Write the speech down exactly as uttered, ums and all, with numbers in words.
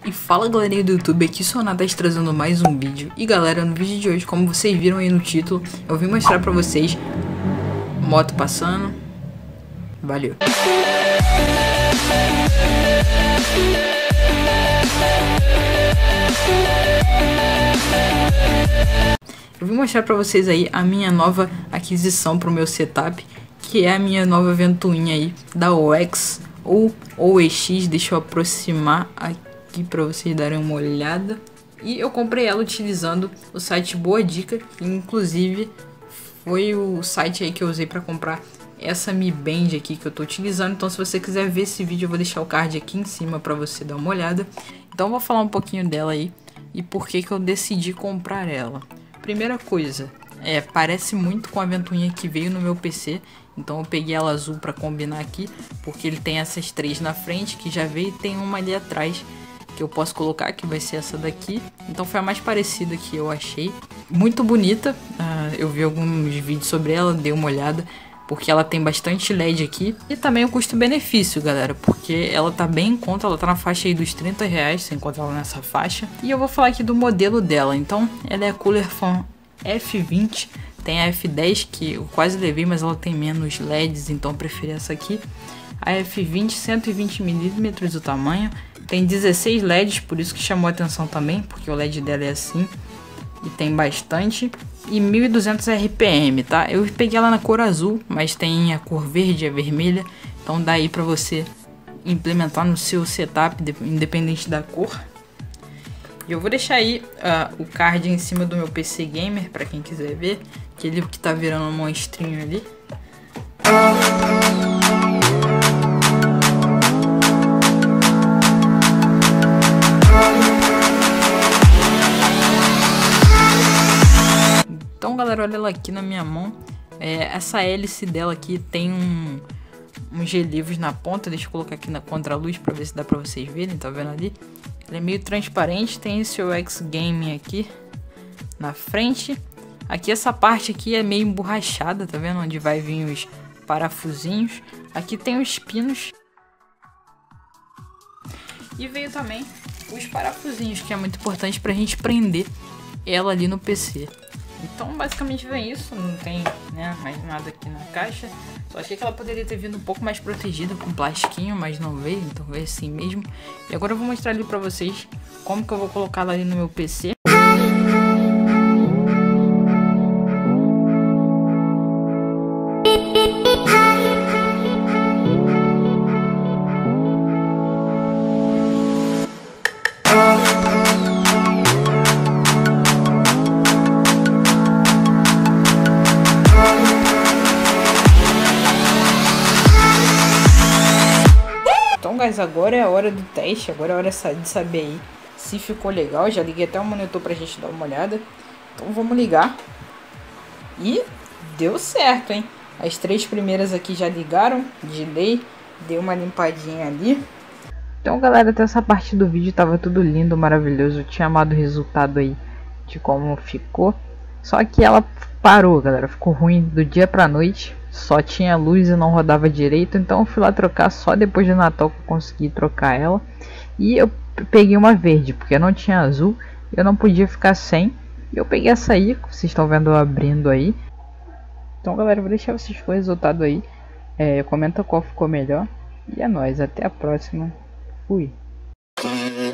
E fala galerinha do YouTube, aqui Sonatas trazendo mais um vídeo. E galera, no vídeo de hoje, como vocês viram aí no título, eu vim mostrar pra vocês moto passando. Valeu. Eu vim mostrar pra vocês aí a minha nova aquisição pro meu setup, que é a minha nova ventoinha aí da O X ou O X. Deixa eu aproximar aqui pra vocês darem uma olhada. E eu comprei ela utilizando o site Boa Dica, que inclusive foi o site aí que eu usei pra comprar essa Mi Band aqui que eu tô utilizando. Então se você quiser ver esse vídeo, eu vou deixar o card aqui em cima pra você dar uma olhada. Então eu vou falar um pouquinho dela aí e por que que eu decidi comprar ela. Primeira coisa, é, parece muito com a ventoinha que veio no meu P C. Então eu peguei ela azul pra combinar aqui, porque ele tem essas três na frente que já veio, e tem uma ali atrás que eu posso colocar, que vai ser essa daqui. Então foi a mais parecida que eu achei. Muito bonita, uh, eu vi alguns vídeos sobre ela, dei uma olhada, porque ela tem bastante L E D aqui. E também o custo-benefício, galera, porque ela tá bem em conta, ela tá na faixa aí dos trinta reais, você encontra ela nessa faixa. E eu vou falar aqui do modelo dela. Então ela é a Cooler Fan F vinte, tem a F dez que eu quase levei, mas ela tem menos L E Ds, então eu preferi essa aqui. A F vinte, cento e vinte milímetros o tamanho, tem dezesseis L E Ds, por isso que chamou a atenção também, porque o L E D dela é assim. E tem bastante. E mil e duzentos R P M, tá? Eu peguei ela na cor azul, mas tem a cor verde e a vermelha. Então dá aí pra você implementar no seu setup, independente da cor. E eu vou deixar aí uh, o card em cima do meu P C Gamer, pra quem quiser ver. Aquele que tá virando um monstrinho ali. Então galera, olha ela aqui na minha mão. É, essa hélice dela aqui tem um, uns relivos na ponta. Deixa eu colocar aqui na contraluz pra ver se dá pra vocês verem, tá vendo ali? Ela é meio transparente, tem esse O X Gaming aqui na frente. Aqui essa parte aqui é meio emborrachada, tá vendo? Onde vai vir os parafusinhos. Aqui tem os pinos. E veio também os parafusinhos, que é muito importante pra gente prender ela ali no P C. Então basicamente vem isso, não tem, né, mais nada aqui na caixa. Só achei que ela poderia ter vindo um pouco mais protegida com plastiquinho, mas não veio, então veio assim mesmo. E agora eu vou mostrar ali pra vocês como que eu vou colocar ela ali no meu P C. Então guys, agora é a hora do teste, agora é a hora de saber aí se ficou legal. Já liguei até o monitor pra gente dar uma olhada. Então vamos ligar. E deu certo, hein? As três primeiras aqui já ligaram, de lei, deu uma limpadinha ali. Então galera, até essa parte do vídeo tava tudo lindo, maravilhoso. Eu tinha amado o resultado aí de como ficou. Só que ela parou, galera, ficou ruim do dia pra noite. Só tinha luz e não rodava direito, então eu fui lá trocar só depois de Natal que eu consegui trocar ela. E eu peguei uma verde, porque não tinha azul, eu não podia ficar sem. E eu peguei essa aí, que vocês estão vendo eu abrindo aí. Então galera, eu vou deixar vocês com o resultado aí. É, comenta qual ficou melhor. E é nóis, até a próxima. Fui.